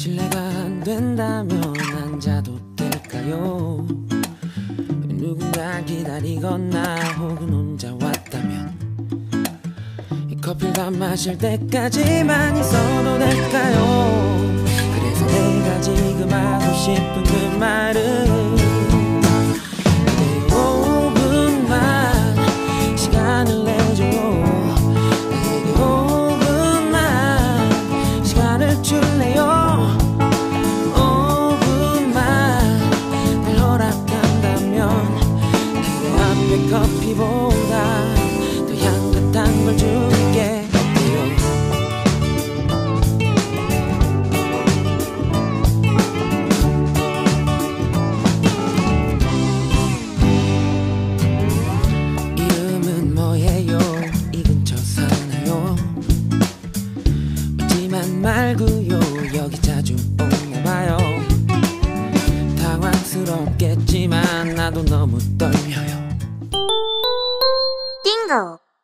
실례가 안 된다면 앉아도 될까요? 누군가 기다리거나 혹은 혼자 왔다면 이 커피를 다 마실 때까지만 있어도 될까요? 그래서 내가 지금 하고 싶은 그 말은 내 5분만 시간을 내줘요. 나에게 5분만 시간을 줄래요? 5분만 날 허락한다면 내 앞에 커피보다 더 향긋한 걸 줄게. 이름은 뭐예요? 이 근처 사나요? 웃지만 말고요, 여기 자주 오나봐요. 당황스럽겠지만 나도 너무 떨려요. 띵고